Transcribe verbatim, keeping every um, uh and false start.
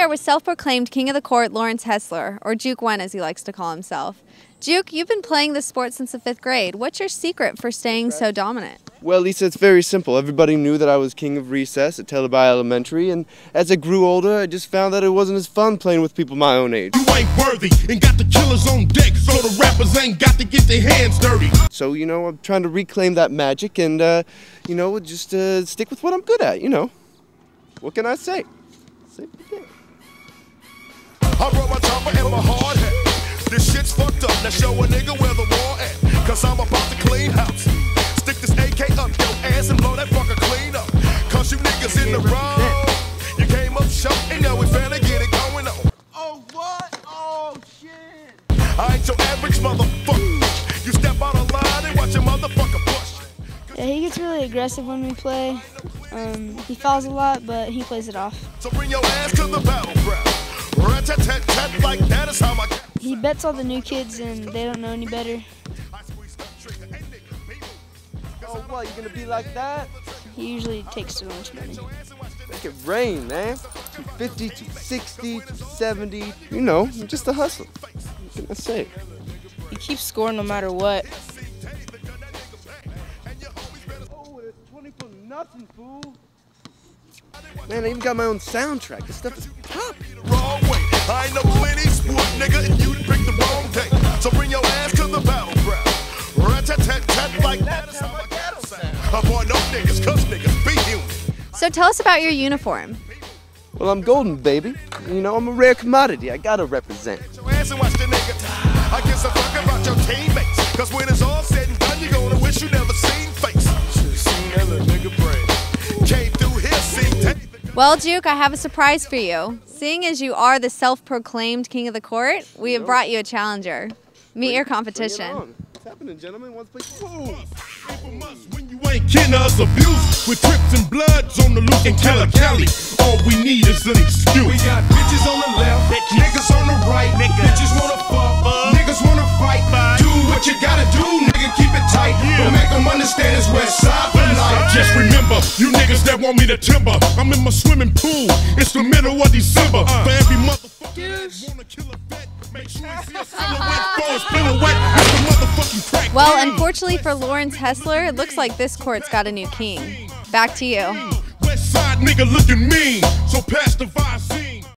start with self-proclaimed king of the court, Lawrence Hessler, or Juke Wen as he likes to call himself. Juke, you've been playing this sport since the fifth grade. What's your secret for staying so dominant? Well, Lisa, it's very simple. Everybody knew that I was king of recess at Teleby Elementary, and as I grew older, I just found that it wasn't as fun playing with people my own age. You ain't worthy and got the killers on deck, so the rappers ain't got to get their hands dirty. So, you know, I'm trying to reclaim that magic and, uh, you know, just uh, stick with what I'm good at, you know. What can I say? Same thing. I brought my chopper and my hard hat. This shit's fucked up, now show a nigga where the war at, cause I'm about to clean house. Stick this A K up your ass and blow that fucker clean up, cause you niggas in the wrong. You came up short and now we finna get it going on. Oh, what? Oh, shit. I ain't your average motherfucker. You step out of line and watch your motherfucker push. Yeah, he gets really aggressive when we play. Um, he fouls a lot, but he plays it off. So bring your ass to the battleground. Rat-tat-tat-tat, like that is how my... He bets all the new kids and they don't know any better. Oh, what, you gonna be like that? He usually takes too much money. Make it rain, man. two fifty, two sixty, two seventy. You know, I'm just a hustler. What can I say? He keeps scoring no matter what. Oh, it's twenty for nothing, fool. Man, I even got my own soundtrack. This stuff is pop. Wrong way. I ain't no plenty sport, nigga, and you picked the wrong day. So bring your ass to the battleground. Rat-tat-tat-tat, like that is how my cattle sound. I point no niggas, cause niggas be human. So tell us about your uniform. Well, I'm golden, baby. You know, I'm a rare commodity. I gotta represent. Your ass and watch the nigga. I guess a fuck about your teammates, cause when it's all said and done, you're gonna wish you never seen face. Should've seen that little nigga brain. Came through here, seen. Well, Juke, I have a surprise for you. Seeing as you are the self-proclaimed king of the court, we have brought you a challenger. Meet your competition. What's happening, gentlemen? One place. Whoa. When you ain't kin us abuse, with Crips and Bloods on the loose in Keller County, all we need is an excuse. We got bitches on the left, bitches. Niggas on the right, niggas, bitches wanna fuck, uh, niggas wanna fight. Bye. Do what you gotta do, nigga, keep it tight. Yeah. But make them understand it's West Side for life. Just remember, you niggas that want me to timber, I'm in my swimming pool. It's the middle of December. Uh, for every motherfucker that wanna kill a vet, make sure you see a silhouette for a silhouette with the motherfucking crack. Well, unfortunately for Lawrence Hessler, it looks like this court's got a new king. Back to you. West Side nigga looking mean, so pass the Visine.